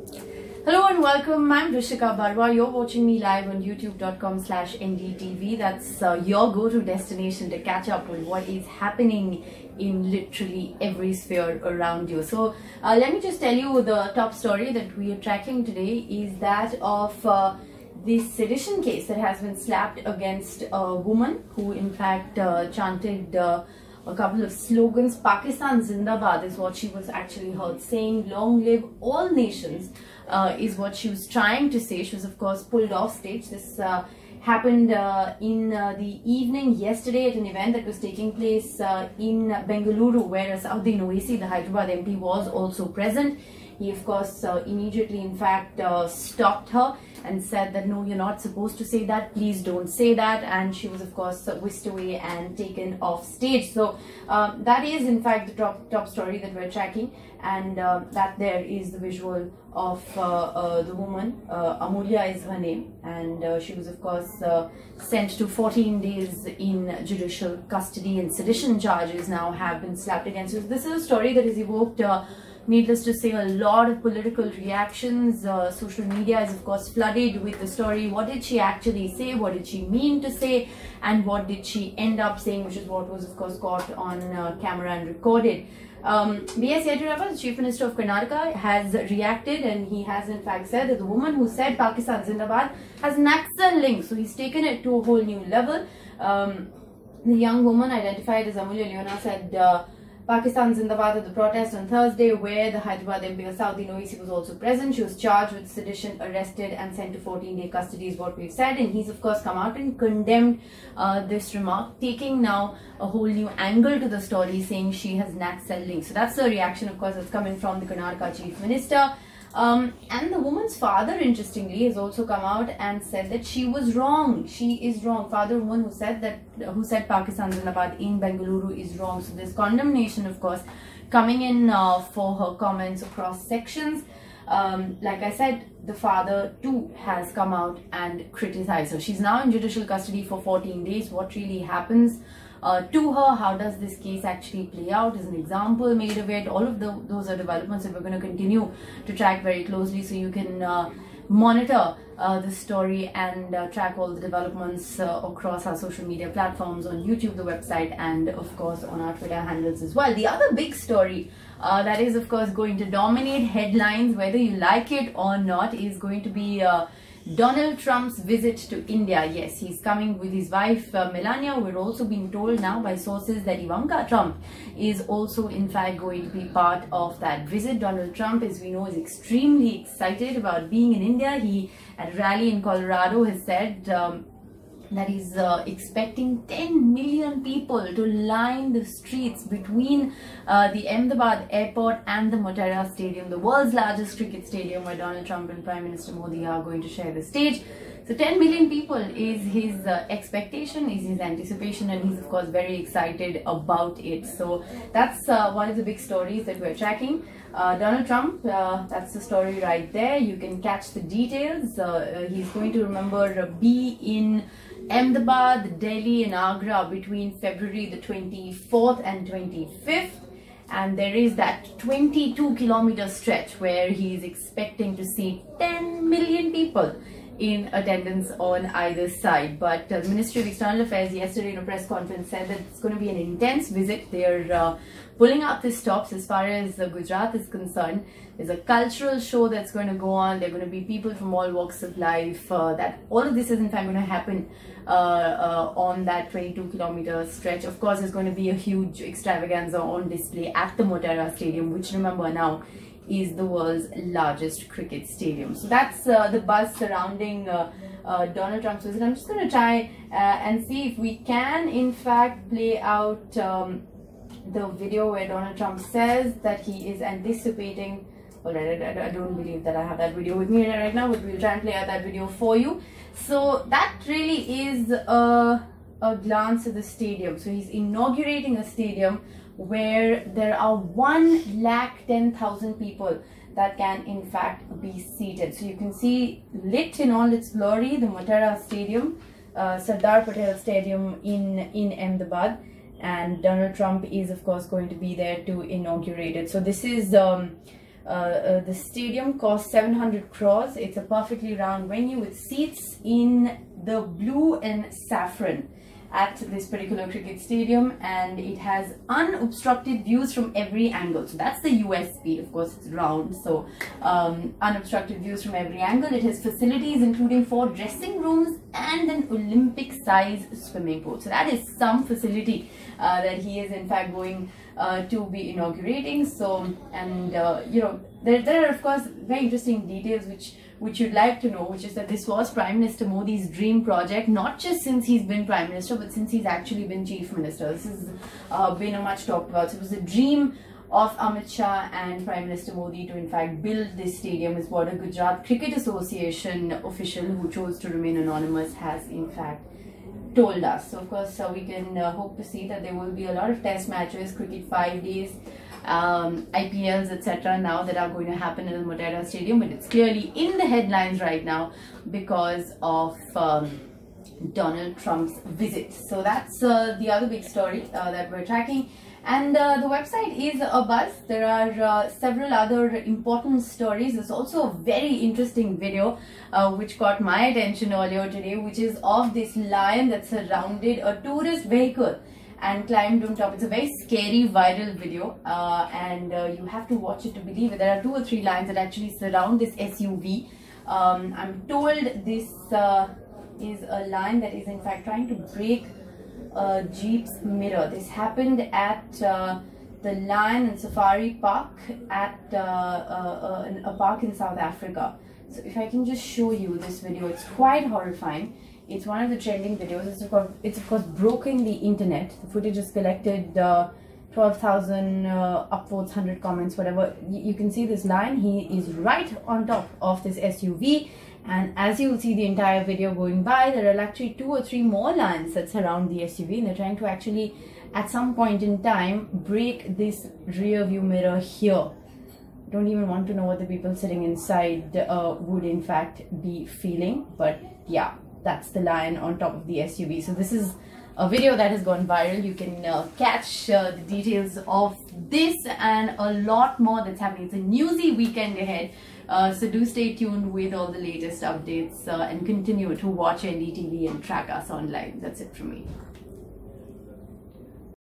Hello and welcome. I'm Rishika Barwa. You're watching me live on youtube.com/ndtv. That's your go-to destination to catch up with what is happening in literally every sphere around you. So let me just tell you the top story that we are tracking today is that of this sedition case that has been slapped against a woman who in fact chanted a couple of slogans. Pakistan Zindabad is what she was actually heard saying. Long live all nations is what she was trying to say. She was of course pulled off stage. This happened in the evening yesterday at an event that was taking place in Bengaluru, where Asauddin Owaisi, the Hyderabad MP, was also present. He of course immediately in fact stopped her and said that no, you're not supposed to say that, please don't say that, and she was of course whisked away and taken off stage. So that is in fact the top story that we're tracking, and that there is the visual of the woman. Amulya is her name, and she was of course sent to 14 days in judicial custody, and sedition charges now have been slapped against her. So this is a story that has evoked needless to say a lot of political reactions. Social media is of course flooded with the story. What did she actually say? What did she mean to say? And what did she end up saying, which is what was of course caught on camera and recorded. B.S. Yediyurappa, the Chief Minister of Karnataka, has reacted, and he has in fact said that the woman who said Pakistan Zindabad has Naxal links. So he's taken it to a whole new level. The young woman identified as Amulya Leona said Pakistan Zindabad at the protest on Thursday, where the Hyderabad MP Asauddin Owaisi was also present. She was charged with sedition, arrested and sent to 14-day custody is what we've said. And he's of course come out and condemned this remark, taking now a whole new angle to the story, saying she has Naxal links. So that's the reaction of course that's coming from the Karnataka Chief Minister. And the woman's father, interestingly, has also come out and said that she was wrong. She is wrong. Father woman who said Pakistan Zindabad in Bengaluru is wrong. So there's condemnation, of course, coming in for her comments across sections. Like I said, the father too has come out and criticized her. She's now in judicial custody for 14 days. What really happens to her? How does this case actually play out? Is an example made of it? All of those are developments that we're going to continue to track very closely, so you can monitor the story and track all the developments across our social media platforms, on YouTube, the website, and of course on our Twitter handles as well. The other big story that is of course going to dominate headlines, whether you like it or not, is going to be Donald Trump's visit to India. Yes, he's coming with his wife Melania. We're also being told now by sources that Ivanka Trump is also in fact going to be part of that visit. Donald Trump, as we know, is extremely excited about being in India. He, at a rally in Colorado, has said that he's expecting 10 million people to line the streets between the Ahmedabad airport and the Motera Stadium, the world's largest cricket stadium, where Donald Trump and Prime Minister Modi are going to share the stage. So 10 million people is his expectation, is his anticipation, and he's of course very excited about it. So that's one of the big stories that we're tracking. Donald Trump, that's the story right there. You can catch the details. He's going to be in Ahmedabad, Delhi and Agra between February the 24th and 25th. And there is that 22-kilometer stretch where he is expecting to see 10 million people in attendance on either side. But the Ministry of External Affairs yesterday in a press conference said that it's going to be an intense visit. They're pulling out the stops as far as Gujarat is concerned. There's a cultural show that's going to go on. There are going to be people from all walks of life. That all of this is in fact going to happen on that 22-kilometer stretch. Of course, there's going to be a huge extravaganza on display at the Motera Stadium, which, remember now, is the world's largest cricket stadium. So that's the buzz surrounding Donald Trump's visit. I'm just going to try and see if we can in fact play out the video where Donald Trump says that he is anticipating. Alright, I don't believe that I have that video with me right now, but we'll try and play out that video for you. So that really is a glance at the stadium. So he's inaugurating a stadium where there are 110,000 people that can in fact be seated. So you can see lit in all its glory the Motera Stadium, Sardar Patel Stadium in Ahmedabad, and Donald Trump is of course going to be there to inaugurate it. So this is The stadium costs 700 crores. It's a perfectly round venue with seats in the blue and saffron at this particular cricket stadium, and it has unobstructed views from every angle. So that's the USP. Of course, it's round, so unobstructed views from every angle. It has facilities including 4 dressing rooms and an Olympic size swimming pool. So that is some facility that he is in fact going to be inaugurating. So, and you know, there are of course very interesting details which you'd like to know, which is that this was Prime Minister Modi's dream project, not just since he's been Prime Minister, but since he's actually been Chief Minister. This has been a much talked about. So it was a dream of Amit Shah and Prime Minister Modi to in fact build this stadium, is what a Gujarat Cricket Association official who chose to remain anonymous has in fact told us. So of course we can hope to see that there will be a lot of test matches, cricket 5 days, IPLs, etc. now that are going to happen in the Motera Stadium, but it's clearly in the headlines right now because of Donald Trump's visit. So that's the other big story that we're tracking. And the website is abuzz. There are several other important stories. There's also a very interesting video which caught my attention earlier today, which is of this lion that surrounded a tourist vehicle and climbed on top. It's a very scary viral video, and you have to watch it to believe it. There are 2 or 3 lions that actually surround this SUV. I'm told this is a lion that is in fact trying to break Jeep's mirror. This happened at the Lion and Safari Park at a park in South Africa. So if I can just show you this video, it's quite horrifying. It's one of the trending videos. It's of course broken the internet. The footage is collected 12,000 upvotes, 100 comments, whatever. You can see this lion. He is right on top of this SUV. And as you will see the entire video going by, there are actually 2 or 3 more lions that surround the SUV, and they're trying to actually, at some point in time, break this rear view mirror here. Don't even want to know what the people sitting inside would in fact be feeling, but yeah, that's the lion on top of the SUV. So this is a video that has gone viral. You can catch the details of this and a lot more that's happening. It's a newsy weekend ahead. So do stay tuned with all the latest updates and continue to watch NDTV and track us online. That's it from me.